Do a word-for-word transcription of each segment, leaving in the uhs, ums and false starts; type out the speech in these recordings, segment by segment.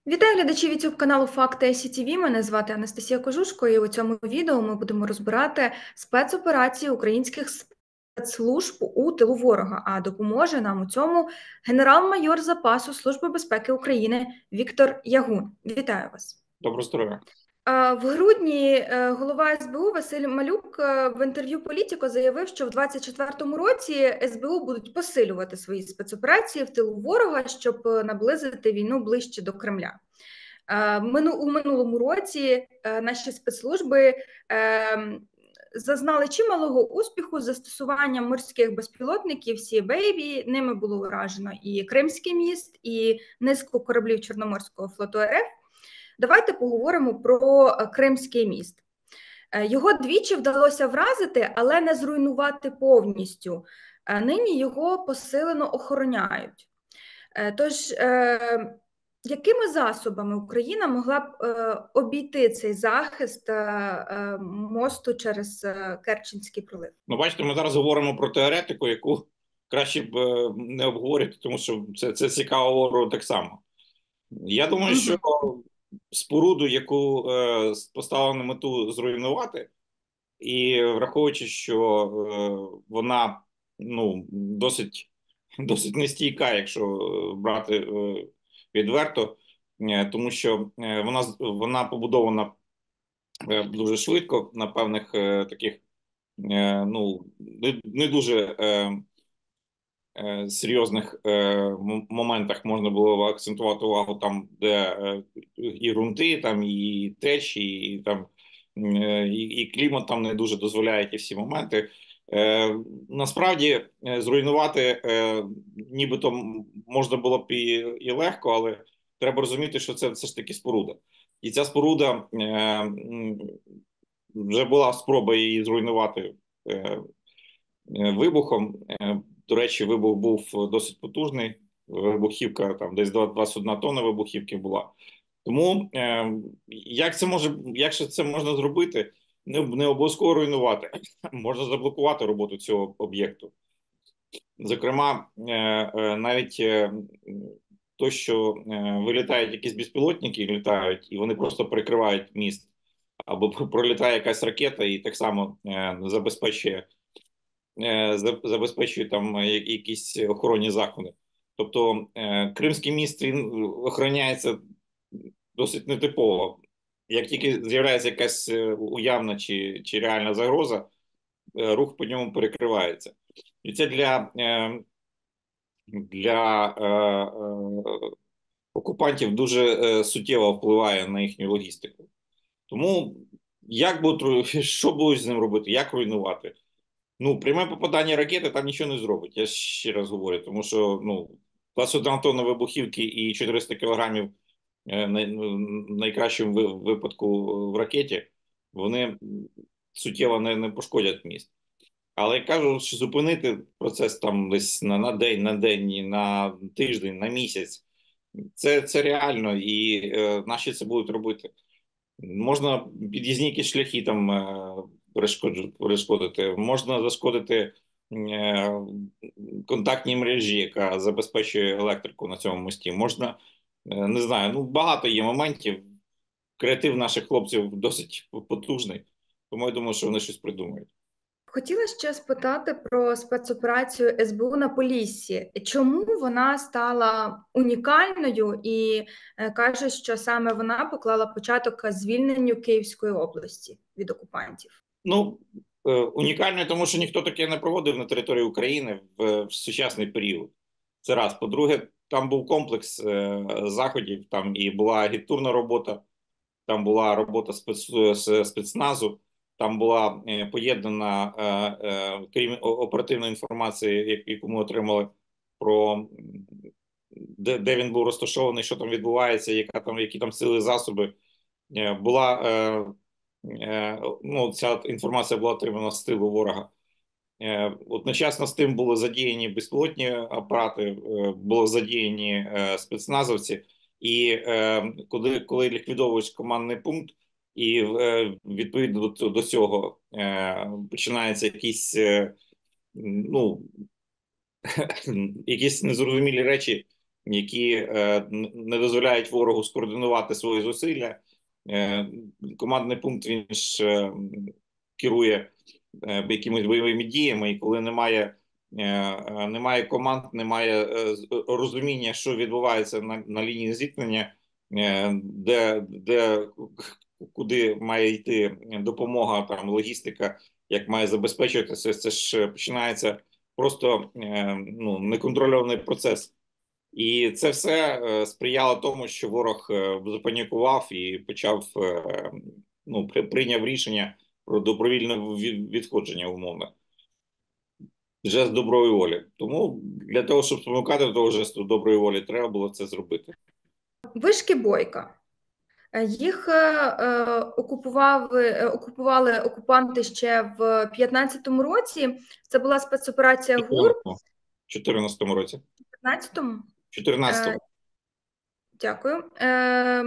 Вітаю глядачів ютуб каналу Факти Сі Ті Ві. Мене звати Анастасія Кожушко, і у цьому відео ми будемо розбирати спецоперації українських спецслужб у тилу ворога. А допоможе нам у цьому генерал-майор запасу Служби безпеки України Віктор Ягун. Вітаю вас. Доброго здоров'я. В грудні е, голова Ес Бе У Василь Малюк е, в інтерв'ю Політіко заявив, що в двадцять четвертому році Ес Бе У будуть посилювати свої спецоперації в тилу ворога, щоб наблизити війну ближче до Кремля. Е, У минулому році е, наші спецслужби е, зазнали чималого успіху з застосуванням морських безпілотників Сі Бейбі. Ними було уражено і Кримський міст, і низку кораблів Чорноморського флоту Ер Еф. Давайте поговоримо про Кримський міст. Його двічі вдалося вразити, але не зруйнувати повністю. Нині його посилено охороняють. Тож, якими засобами Україна могла б обійти цей захист мосту через Керченський пролив? Ну, бачите, ми зараз говоримо про теоретику, яку краще б не обговорити, тому що це, це цікаво ворогу так само. Я думаю, що споруду, яку е, поставили на мету зруйнувати, і враховуючи, що е, вона ну, досить, досить нестійка, якщо брати е, відверто, е, тому що е, вона, вона побудована е, дуже швидко на певних е, таких е, ну, не, не дуже е, е, серйозних е, м- моментах можна було акцентувати увагу там, де е, і ґрунти, там, і течії, і там е, і, і клімат там не дуже дозволяє ті всі моменти. Е, насправді е, зруйнувати е, нібито м- можна було б і, і легко, але треба розуміти, що це все ж таки споруда. І ця споруда е, м, вже була спроба її зруйнувати е, е, вибухом. Е, До речі, вибух був досить потужний. Вибухівка там десь двадцять одна тонна вибухівки була. Тому е, як це може, як це можна зробити? Не, не обов'язково руйнувати, можна заблокувати роботу цього об'єкту. Зокрема, е, е, навіть е, то, що е, вилітають якісь безпілотники, літають, і вони просто перекривають міст, або пролітає якась ракета і так само е, забезпечує е, забезпечує там е, якісь охоронні заходи. Тобто е, Кримський міст він охороняється досить нетипово. Як тільки з'являється якась е, уявна чи, чи реальна загроза, е, рух по ньому перекривається. І це для, е, для е, е, окупантів дуже е, суттєво впливає на їхню логістику. Тому як будуть, що будуть з ним робити, як руйнувати? Ну, пряме попадання ракети там нічого не зробить, я ще раз говорю, тому що ну, двадцять одна тонна вибухівки і чотириста кілограмів е, най, ну, найкращому ви- випадку в ракеті, вони суттєво не, не пошкодять міст. Але я кажу, що зупинити процес там десь на, на день, на день, на тиждень, на місяць, це, це реально, і е, наші це будуть робити. Можна під'їзні якісь шляхи там е, перешкоджу- перешкодити, можна зашкодити е, контактній мережі, яка забезпечує електрику на цьому мості. Можна, е, не знаю, ну багато є моментів. Креатив наших хлопців досить потужний, тому я думаю, що вони щось придумають. Хотіла ще спитати про спецоперацію Ес Бе У на Поліссі. Чому вона стала унікальною і е, каже, що саме вона поклала початок звільненню Київської області від окупантів? Ну, е, унікально, тому що ніхто таке не проводив на території України в, в сучасний період. Це раз. По-друге, там був комплекс е, заходів, там і була агітурна робота, там була робота спец, з спецназу, там була е, поєднана е, е, крім оперативної інформації, я- яку ми отримали про де, де він був розташований, що там відбувається, яка там, які там сили засоби. Е, була е, е, ну, ця інформація була отримана з тилу ворога. Е, Одночасно з тим були задіяні безпілотні апарати, е, були задіяні е, спецназовці, і е, коли, коли ліквідовуєш командний пункт, і е, відповідно до, до цього е, починаються якісь, е, ну, якісь незрозумілі речі які не дозволяють ворогу скоординувати свої зусилля. Командний пункт, він ж керує якимись бойовими діями, і коли немає немає команд, немає розуміння, що відбувається на, на лінії зіткнення, де, де куди має йти допомога, там логістика, як має забезпечуватися, це ж починається просто ну, неконтрольований процес. І це все сприяло тому, що ворог запанікував і почав, ну, прийняв рішення про добровільне відходження, умовно. Жест доброї волі. Тому для того, щоб спонукати до того жесту доброї волі, треба було це зробити. Вишки Бойка. Їх е, окупували, окупували окупанти ще в п'ятнадцятому році. Це була спецоперація ГУР. В чотирнадцятому році. В п'ятнадцятому? чотирнадцятому. Е, дякую. Е,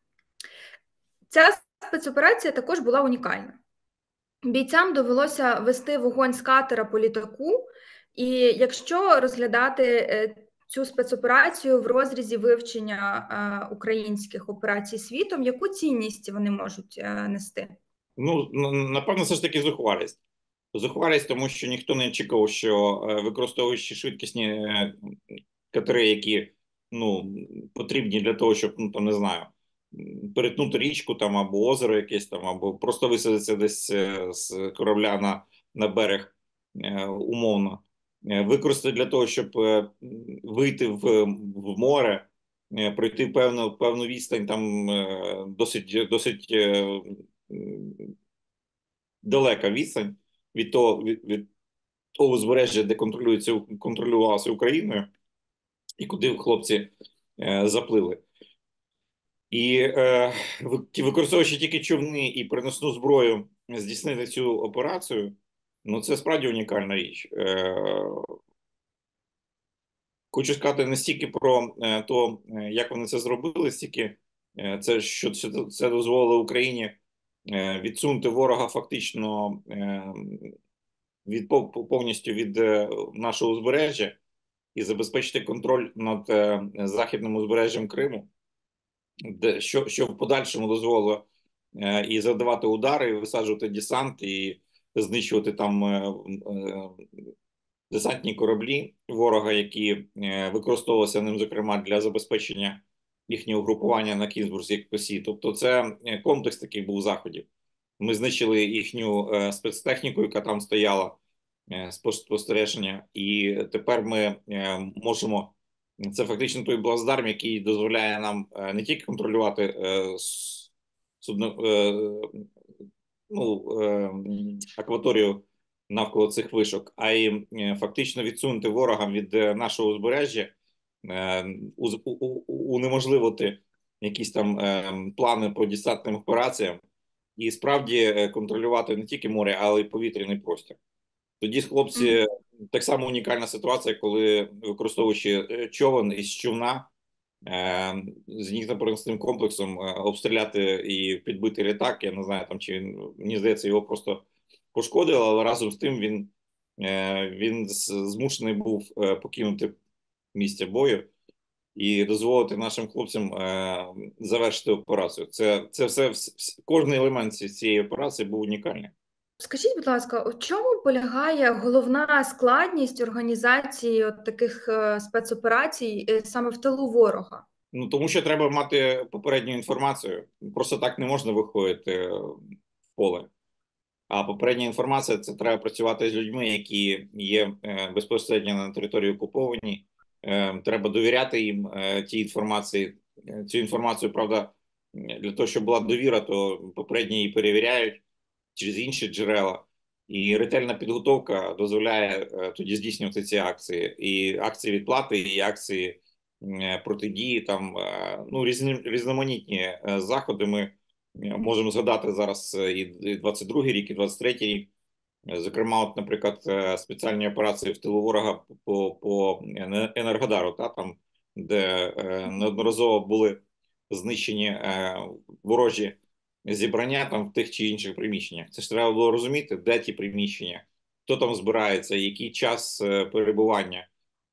ця спецоперація також була унікальна. Бійцям довелося вести вогонь з катера по літаку, і якщо розглядати цю спецоперацію в розрізі вивчення е, українських операцій світом, яку цінність вони можуть е, нести? Ну, напевно, все ж таки зухвалість. Зухвалість, тому що ніхто не очікував, що використовуючи швидкісні катери, які, ну, потрібні для того, щоб, ну, там, не знаю, перетнути річку там, або озеро якесь там, або просто висадитися десь з корабля на, на берег, умовно. Використати для того, щоб вийти в, в море, пройти певну, певну відстань, там досить, досить далека відстань від того, від, від того узбережжя, де контролюється, контролювалося Україною, і куди хлопці е, заплили. І е, використовуючи тільки човни і переносну зброю, здійснити цю операцію, ну це справді унікальна річ. Е, хочу сказати не стільки про е, то, як вони це зробили, стільки е, це, що це дозволило Україні е, відсунути ворога фактично е, від, повністю від е, нашого узбережжя і забезпечити контроль над е, західним узбережжям Криму, де, що, що в подальшому дозволило е, і завдавати удари, і висаджувати десант, і знищувати там е, е, десантні кораблі ворога, які е, використовувалися ним, зокрема, для забезпечення їхнього групування на Кінзбурзькій косі. Тобто це комплекс таких був заходів. Ми знищили їхню е, спецтехніку, яка там стояла, спостереження, і тепер ми можемо, це фактично той плацдарм, який дозволяє нам не тільки контролювати судно, ну, акваторію навколо цих вишок, а й фактично відсунути ворога від нашого узбережжя, унеможливити якісь там плани по десантним операціям і справді контролювати не тільки море, але й повітряний простір. Тоді хлопці, mm-hmm. так само унікальна ситуація, коли, використовуючи човен із човна, е, з зенітно-переносним комплексом е, обстріляти і підбити літак, я не знаю, там, чи він, мені здається, його просто пошкодило, але разом з тим він, е, він змушений був е, покинути місце бою і дозволити нашим хлопцям е, завершити операцію. Це, це все, кожен елемент цієї операції був унікальний. Скажіть, будь ласка, у чому полягає головна складність організації от таких е, спецоперацій е, саме в тилу ворога? Ну, тому що треба мати попередню інформацію. Просто так не можна виходити в поле. А попередня інформація – це треба працювати з людьми, які є е, безпосередньо на території окуповані. Е, треба довіряти їм е, тій інформації. Цю інформацію, правда, для того, щоб була довіра, то попередньо її перевіряють через інші джерела, і ретельна підготовка дозволяє е, тоді здійснювати ці акції, і акції відплати, і акції е, протидії, там е, ну різні різноманітні е, заходи. Ми можемо згадати зараз і двадцять другий рік, і двадцять третій рік. Зокрема, от, наприклад, спеціальні операції в тилу ворога по по Енергодару, та там, де е, неодноразово були знищені е, ворожі зібрання там в тих чи інших приміщеннях. Це ж треба було розуміти, де ті приміщення, хто там збирається, який час перебування.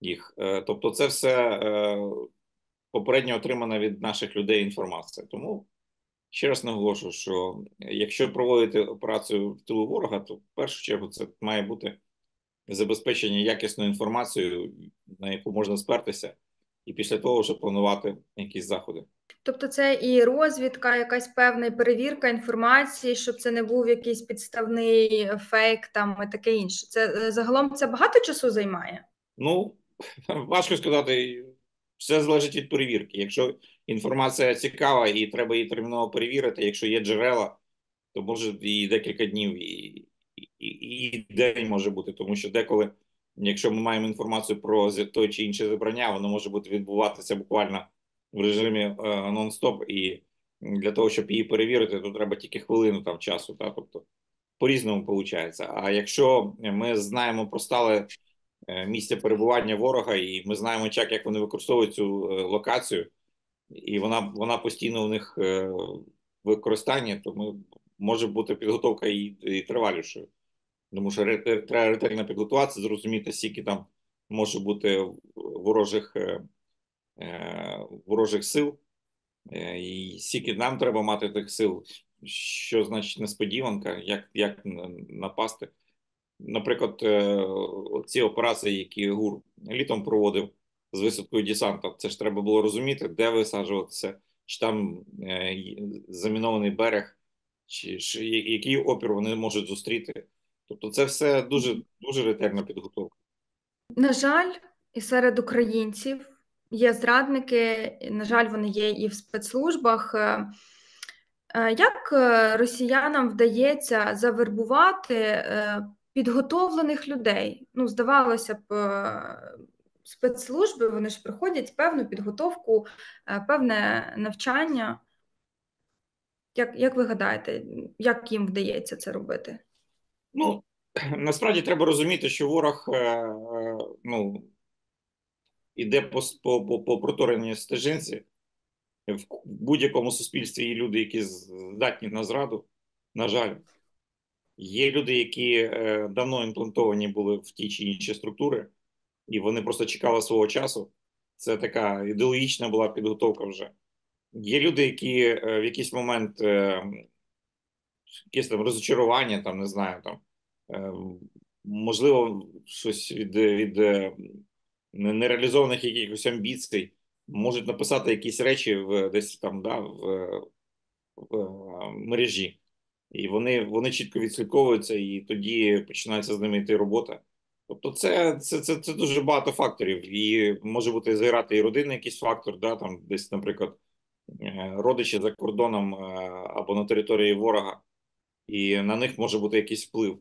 їх. Тобто це все попередньо отримана від наших людей інформація. Тому ще раз наголошую, що якщо проводити операцію в тилу ворога, то в першу чергу це має бути забезпечення якісною інформацією, на яку можна спертися, і після того вже планувати якісь заходи. Тобто це і розвідка, якась певна перевірка інформації, щоб це не був якийсь підставний фейк там і таке інше. Це загалом це багато часу займає? Ну, важко сказати, все залежить від перевірки. Якщо інформація цікава і треба її терміново перевірити, якщо є джерела, то може і декілька днів, і, і, і день може бути, тому що деколи, якщо ми маємо інформацію про той чи інше зібрання, воно може бути відбуватися буквально в режимі е, нон-стоп, і для того, щоб її перевірити, то треба тільки хвилину там часу, та? Тобто по-різному виходить. А якщо ми знаємо про стале місце перебування ворога, і ми знаємо, як, як вони використовують цю е, локацію, і вона, вона постійно у них е, в використанні, то ми, може бути підготовка і, і тривалішою. Тому що ре, треба ретельно підготуватися, зрозуміти, скільки там може бути ворожих, е, е, ворожих сил, е, і скільки нам треба мати тих сил, що значить несподіванка, як, як напасти. Наприклад, ці операції, які ГУР літом проводив з висадкою десанта, це ж треба було розуміти, де висаджуватися, чи там замінований берег, чи, чи який опір вони можуть зустріти. Тобто це все дуже, дуже ретельна підготовка. На жаль, і серед українців є зрадники, на жаль, вони є і в спецслужбах. Як росіянам вдається завербувати підготовлених людей? Ну, здавалося б, спецслужби, вони ж проходять певну підготовку, певне навчання. Як, як ви гадаєте, як їм вдається це робити? Ну, насправді треба розуміти, що ворог ну, іде по, по, по протореній стежинці. В будь-якому суспільстві є люди, які здатні на зраду, на жаль. Є люди, які е, давно імплантовані були в ті чи інші структури, і вони просто чекали свого часу. Це така ідеологічна була підготовка вже. Є люди, які е, в якийсь момент е, якесь там розочарування, там, не знаю, там, е, можливо, щось від, від е, нереалізованих якихось амбіцій, можуть написати якісь речі в, десь там, да, в, в, в мережі. І вони, вони чітко відслідковуються, і тоді починається з ними йти робота. Тобто це, це, це, це дуже багато факторів. І може бути зіграти і родинний якийсь фактор, да, там десь, наприклад, родичі за кордоном або на території ворога, і на них може бути якийсь вплив.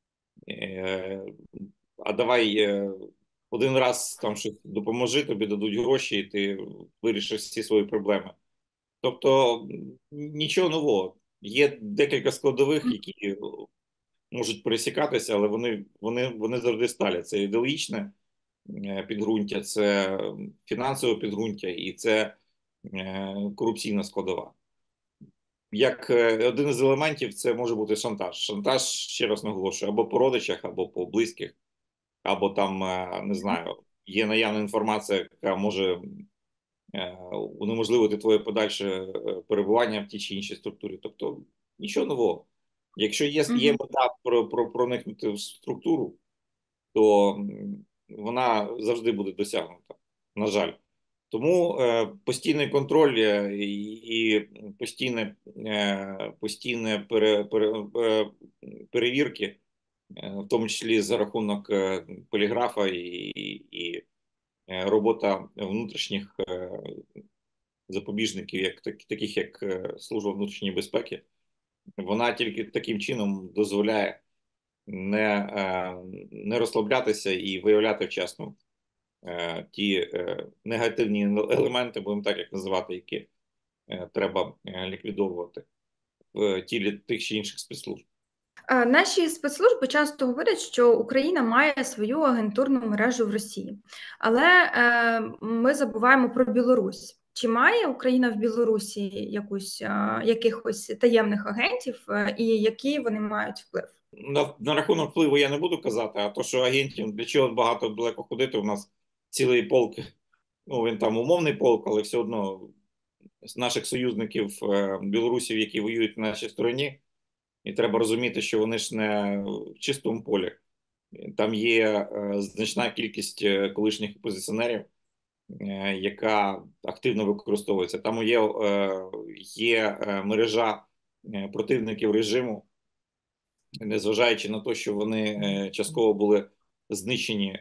А давай один раз там щось допоможи, тобі дадуть гроші, і ти вирішиш всі свої проблеми. Тобто нічого нового. Є декілька складових, які можуть пересікатися, але вони, вони, вони завжди сталі. Це ідеологічне підґрунтя, це фінансове підґрунтя і це корупційна складова. Як один із елементів це може бути шантаж. Шантаж, ще раз наголошую, або по родичах, або по близьких, або там, не знаю, є наявна інформація, яка може унеможливити твоє подальше перебування в тій чи іншій структурі. Тобто нічого нового. Якщо є, є мета про, про, проникнути в структуру, то вона завжди буде досягнута, на жаль. Тому е, постійний контроль е, і постійне, е, постійне пере, пере, е, перевірки, е, в тому числі за рахунок е, поліграфа і, і е, робота внутрішніх е, запобіжників, як так, таких як Служба внутрішньої безпеки, вона тільки таким чином дозволяє не, не розслаблятися і виявляти вчасно ті негативні елементи, будемо так як називати, які треба ліквідовувати в тілі тих чи інших спецслужб. Наші спецслужби часто говорять, що Україна має свою агентурну мережу в Росії, але е, ми забуваємо про Білорусь. Чи має Україна в Білорусі якусь, е, якихось таємних агентів, е, і які вони мають вплив? На, на рахунок впливу я не буду казати, а то, що агентів, для чого багато далеко ходити, у нас цілий полк, ну він там умовний полк, але все одно з наших союзників білорусів, які воюють на нашій стороні, і треба розуміти, що вони ж не в чистому полі. Там є значна кількість колишніх опозиціонерів, яка активно використовується. Там є, є мережа противників режиму, незважаючи на те, що вони частково були знищені,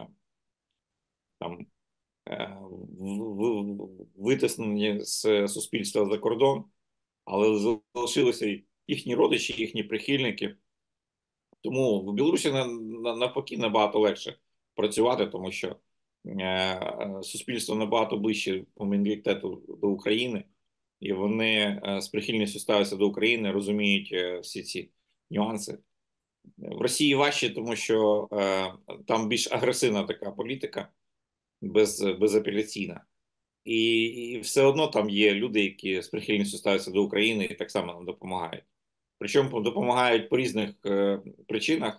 там, витиснені з суспільства за кордон, але залишилися їхні родичі, їхні прихильники. Тому в Білорусі навпаки набагато легше працювати, тому що е, суспільство набагато ближче по менталітету до України, і вони е, з прихильністю ставляться до України, розуміють е, всі ці нюанси. В Росії важче, тому що е, там більш агресивна така політика, без, безапеляційна. І, і все одно там є люди, які з прихильністю ставляться до України і так само нам допомагають. Причому допомагають по різних е, причинах.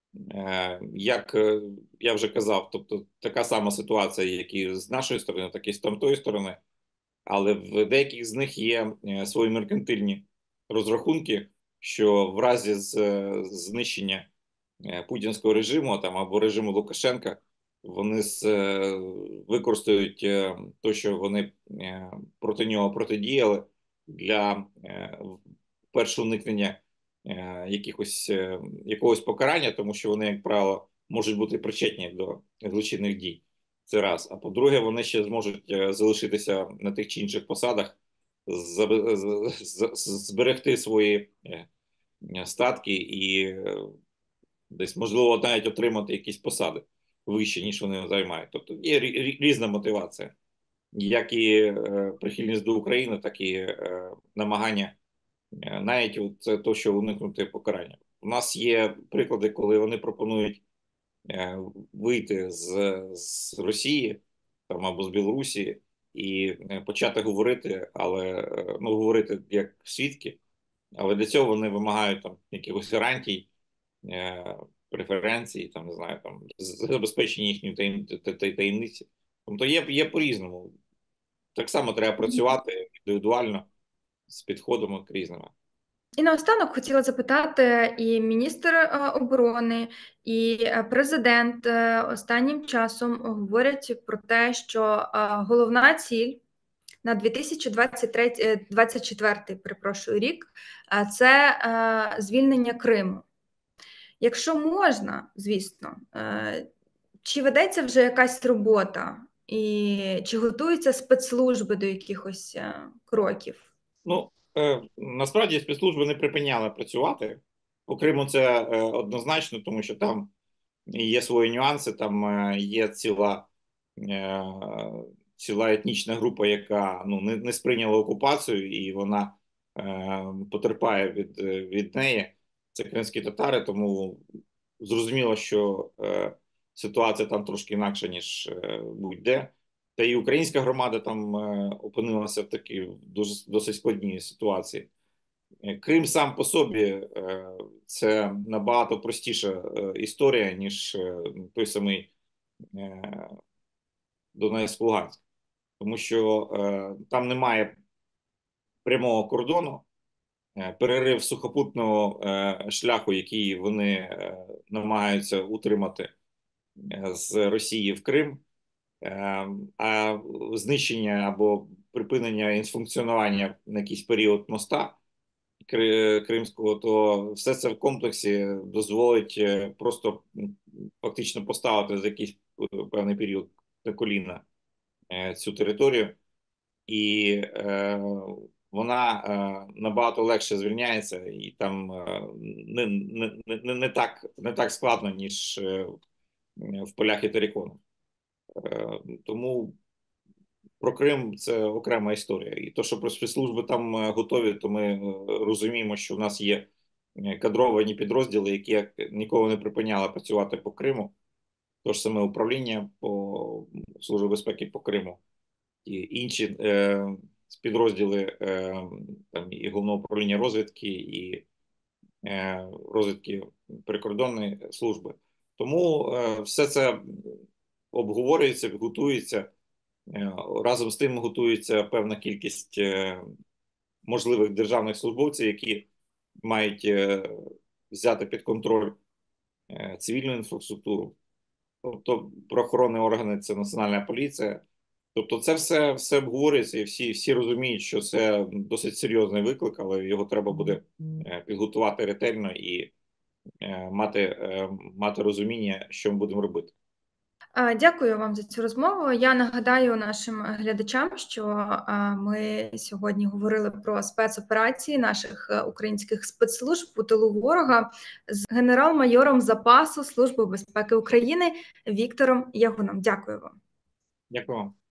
Е, як е, я вже казав, тобто така сама ситуація, як і з нашої сторони, так і з тамтої сторони, але в деяких з них є е, свої меркантильні розрахунки, що в разі з, е, знищення е, путінського режиму там, або режиму Лукашенка вони з, е, використають е, те, що вони е, проти нього протидіяли для е, першого уникнення е, якихось, е, якогось покарання, тому що вони, як правило, можуть бути причетні до злочинних дій. Це раз. А по-друге, вони ще зможуть е, залишитися на тих чи інших посадах, з- з- з- зберегти свої е, статки і е, десь, можливо, навіть отримати якісь посади вище, ніж вони займають. Тобто є рі- різна мотивація. Як і е, прихильність до України, так і е, намагання е, навіть це то, що уникнути покарання. У нас є приклади, коли вони пропонують е, вийти з, з Росії там, або з Білорусі і е, почати говорити, але е, ну, говорити як свідки, але для цього вони вимагають там якихось гарантій, е, преференції, там не знаю, там забезпечення їхньої таєм- та- та- таємниці. Тобто є, є по-різному. Так само треба працювати індивідуально з підходами к різними. І наостанок хотіла запитати, і міністр е, оборони, і е, президент е, останнім часом говорять про те, що е, головна ціль на дві тисячі двадцять третій, е, двадцять четвертий, перепрошую, рік е, це е, звільнення Криму. Якщо можна, звісно, е, чи ведеться вже якась робота, і чи готуються спецслужби до якихось е, кроків? Ну, е, насправді спецслужби не припиняли працювати. По Криму це е, однозначно, тому що там є свої нюанси, там е, є ціла, е, ціла етнічна група, яка ну, не, не сприйняла окупацію, і вона е, потерпає від, від неї. Це кримські татари, тому зрозуміло, що е, ситуація там трошки інакша, ніж е, будь-де. Та і українська громада там е, опинилася в такій дуже досить складній ситуації. Е, Крим сам по собі е, це набагато простіша е, історія, ніж е, той самий е, Донецьк Луганськ, тому що е, там немає прямого кордону, е, перерив сухопутного е, шляху, який вони е, намагаються утримати е, з Росії в Крим. Е, А знищення або припинення функціонування на якийсь період моста Кри- Кримського, то все це в комплексі дозволить е, просто м, фактично поставити за якийсь е, певний період на коліна е, цю територію, і е, вона е, набагато легше звільняється, і там е, не, не, не, не так не так складно, ніж е, в полях і терикону. Е, Тому про Крим це окрема історія. І то, що про спецслужби там е, готові, то ми е, розуміємо, що в нас є е, кадровані підрозділи, які як ніколи не припиняли працювати по Криму. Тож саме управління по Службі безпеки по Криму і інші е, підрозділи е, там і головного управління розвідки, і е, розвідки прикордонної служби. Тому е, все це обговорюється, готується. Е, Разом з тим готується певна кількість е, можливих державних службовців, які мають е, взяти під контроль е, цивільну інфраструктуру. Тобто правоохоронні органи це Національна поліція. Тобто це все, все обговорюється, і всі, всі розуміють, що це досить серйозний виклик, але його треба буде е, підготувати ретельно і е, мати, е, мати розуміння, що ми будемо робити. А, Дякую вам за цю розмову. Я нагадаю нашим глядачам, що а, ми сьогодні говорили про спецоперації наших е, українських спецслужб у тилу ворога з генерал-майором запасу Служби безпеки України Віктором Ягуном. Дякую вам. Дякую вам.